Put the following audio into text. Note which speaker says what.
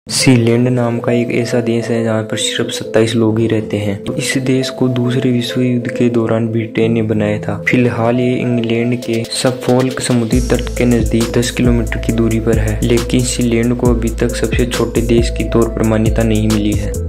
Speaker 1: Sealand नाम का एक ऐसा देश है जहाँ पर सिर्फ 27 लोग ही रहते हैं। इस देश को दूसरे विश्व युद्ध के दौरान ब्रिटेन ने बनाया था। फिलहाल ये इंग्लैंड के सफोल्क समुद्री तट के नजदीक 10 किलोमीटर की दूरी पर है, लेकिन सीलैंड को अभी तक सबसे छोटे देश के तौर पर मान्यता नहीं मिली है।